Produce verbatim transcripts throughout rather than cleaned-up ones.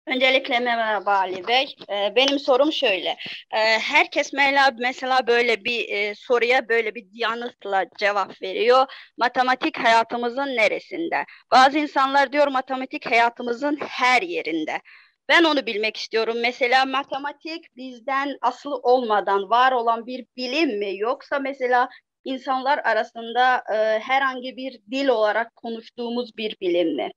Öncelikle merhaba Ali Bey. Ee, benim sorum şöyle. Ee, herkes mesela, mesela böyle bir e, soruya böyle bir yanıtla cevap veriyor. Matematik hayatımızın neresinde? Bazı insanlar diyor matematik hayatımızın her yerinde. Ben onu bilmek istiyorum. Mesela matematik bizden asıl olmadan var olan bir bilim mi? Yoksa mesela insanlar arasında e, herhangi bir dil olarak konuştuğumuz bir bilim mi?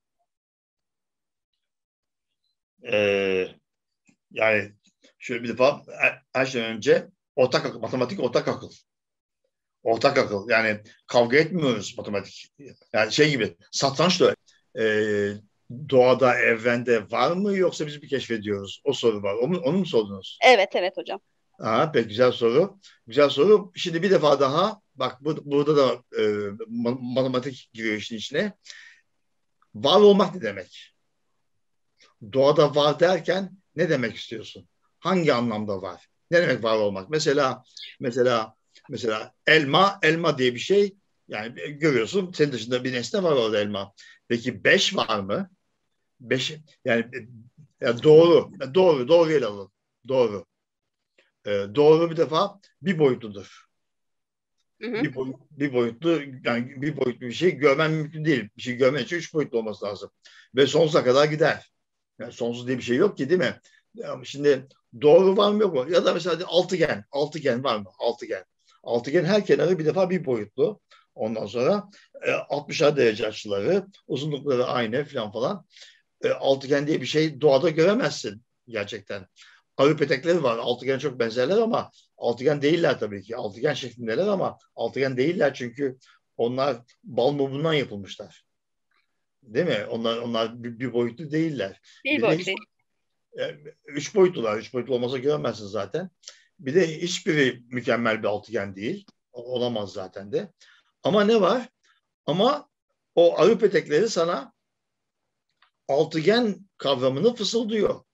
Ee, Yani şöyle bir defa her, her şeyden önce ortak akıl, matematik ortak akıl. Ortak akıl. Yani kavga etmiyoruz matematik. Yani şey gibi satranç da e, doğada, evrende var mı yoksa biz mi keşfediyoruz? O soru var. Onu, onu mu sordunuz? Evet, evet hocam. Aha, pek güzel soru. Güzel soru. Şimdi bir defa daha bak bu, burada da e, ma- matematik giriyor işin içine. Var olmak ne demek? Doğada var derken ne demek istiyorsun? Hangi anlamda var? Ne demek var olmak? Mesela mesela mesela elma elma diye bir şey yani görüyorsun senin dışında bir nesne var orada elma. Peki beş var mı? Beş yani, yani doğru doğru doğru ele alalım. Doğru. Ee, doğru bir defa bir boyutludur. Hı hı. Bir, boy, bir boyutlu yani bir boyutlu bir şey görmen mümkün değil. Bir şey görmen için üç boyutlu olması lazım. Ve sonsuza kadar gider. Yani sonsuz diye bir şey yok ki değil mi? Ya şimdi doğru var mı yok mu? Ya da mesela altıgen. Altıgen var mı? Altıgen. Altıgen her kenarı bir defa bir boyutlu. Ondan sonra e, altmışar derece açıları, uzunlukları aynı falan falan. E, altıgen diye bir şey doğada göremezsin gerçekten. Arı petekleri var. Altıgene çok benzerler ama altıgen değiller tabii ki. Altıgen şeklindeler ama altıgen değiller çünkü onlar bal mumundan yapılmışlar. Değil mi? Onlar onlar bir, bir boyutlu değiller. Bir Bir de hiç boyutlu. e, üç boyutlular. Üç boyutlu olmasa göremezsin zaten. Bir de hiçbiri mükemmel bir altıgen değil. Olamaz zaten de. Ama ne var? Ama o arı petekleri sana altıgen kavramını fısıldıyor.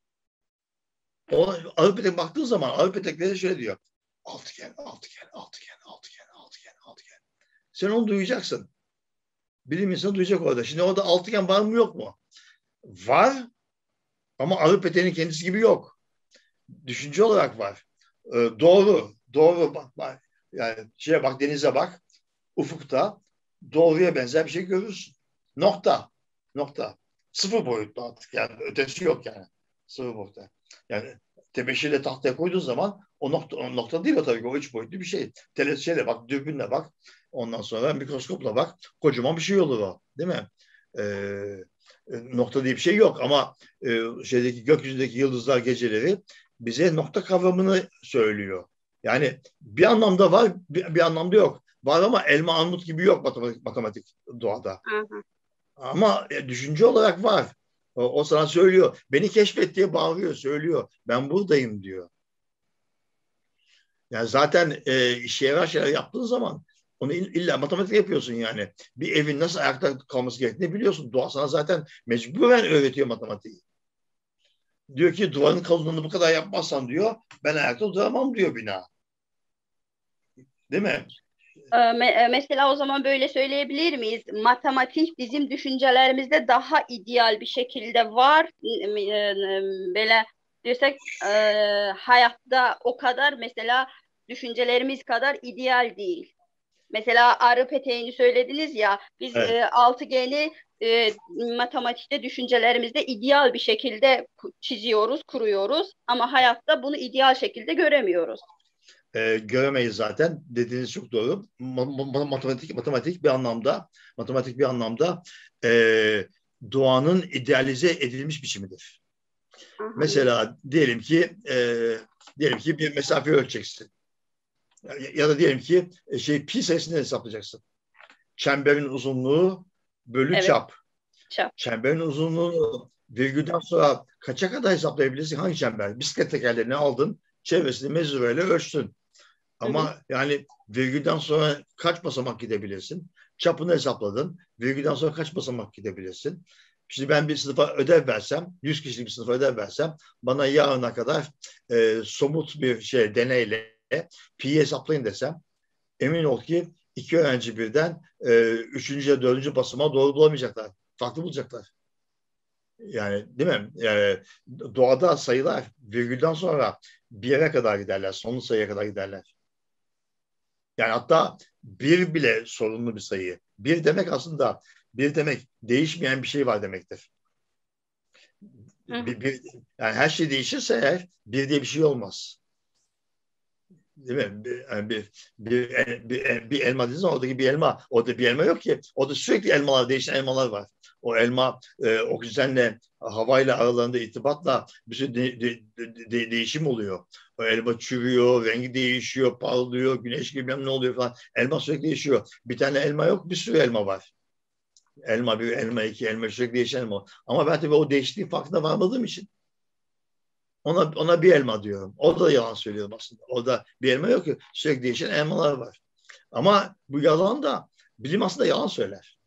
O arı petek baktığın zaman arı petekleri şöyle diyor. Altıgen, altıgen, altıgen, altıgen, altıgen, altıgen. Sen onu duyacaksın. Bilim insanı duyacak orada. Şimdi orada altıgen var mı yok mu? Var ama arı peteğinin kendisi gibi yok. Düşünce olarak var. Ee, doğru, doğru bak, bak. Yani şeye bak, denize bak, ufukta doğruya benzer bir şey görürsün. Nokta, nokta. Sıfır boyutlu artık yani ötesi yok yani. Sıfır boyutlu. Yani tebeşirle tahtaya koyduğun zaman o nokta, o nokta değil o tabii ki o üç boyutlu bir şey. Teleskopla bak, dürbünle bak. Ondan sonra mikroskopla bak. Kocaman bir şey olur o. Değil mi? Ee, Nokta diye bir şey yok ama e, şeydeki gökyüzündeki yıldızlar geceleri bize nokta kavramını söylüyor. Yani bir anlamda var, bir, bir anlamda yok. Var ama elma armut gibi yok matematik, matematik doğada. Hı hı. Ama e, düşünce olarak var. O, o sana söylüyor. Beni keşfet diye bağırıyor, söylüyor. Ben buradayım diyor. Yani zaten e, işe yarar şeyler yaptığın zaman onu illa matematik yapıyorsun yani. Bir evin nasıl ayakta kalması gerektiğini biliyorsun. Doğa sana zaten mecburen öğretiyor matematiği. Diyor ki duvarın kalınlığını bu kadar yapmazsan diyor ben ayakta duramam diyor bina. Değil mi? Ee, me- e, Mesela o zaman böyle söyleyebilir miyiz? Matematik bizim düşüncelerimizde daha ideal bir şekilde var. N- e, n- Böyle diyorsak e, hayatta o kadar mesela düşüncelerimiz kadar ideal değil. Mesela arı peteğini söylediniz ya, biz Evet. e, altıgeni e, matematikte düşüncelerimizde ideal bir şekilde ku- çiziyoruz, kuruyoruz ama hayatta bunu ideal şekilde göremiyoruz. E, göremeyiz zaten. Dediğiniz çok doğru. Ma- ma- matematik matematik bir anlamda matematik bir anlamda e, doğanın idealize edilmiş biçimidir. Aha, Mesela diyelim ki e, diyelim ki bir mesafe ölçeceksin. Ya, ya da diyelim ki e, şey pi sayısını hesaplayacaksın. Çemberin uzunluğu bölü evet, çap. çap. Çemberin uzunluğunu virgülden sonra kaça kadar hesaplayabilirsin? Hangi çember? Bisiklet tekerlerini aldın, çevresini mezureyle ölçtün. Hı hı. Ama yani virgülden sonra kaç basamak gidebilirsin? Çapını hesapladın. Virgülden sonra kaç basamak gidebilirsin? Şimdi ben bir sınıfa ödev versem, yüz kişilik bir sınıfa ödev versem, bana yarına kadar e, somut bir şey deneyle pi'yi hesaplayın desem, emin ol ki iki öğrenci birden e, üçüncü ya dördüncü basamağı doğru bulamayacaklar. Farklı bulacaklar. Yani değil mi? Yani doğada sayılar virgülden sonra bir yere kadar giderler. Sonlu sayıya kadar giderler. Yani hatta bir bile sorunlu bir sayı. Bir demek aslında bir demek değişmeyen bir şey var demektir. Bir, bir, yani her şey değişirse eğer bir diye bir şey olmaz. Değil mi? Bir, yani bir, bir, bir, bir elma dediğiniz zaman oradaki bir elma, orada bir elma yok ki. Orada sürekli elmalar, değişen elmalar var. O elma e, oksijenle, havayla aralarında irtibatla bir sürü de, de, de, de, değişim oluyor. O elma çürüyor, rengi değişiyor, parlıyor, güneş gibi ne oluyor falan. Elma sürekli değişiyor. Bir tane elma yok, bir sürü elma var. Elma bir, elma iki, elma sürekli değişen elma. Ama ben tabii o değiştiği farkına varmadığım için Ona, ona bir elma diyorum. O da yalan söylüyorum aslında. Orada bir elma yok ki. Sürekli değişen elmalar var. Ama bu yalan da bilim aslında yalan söyler.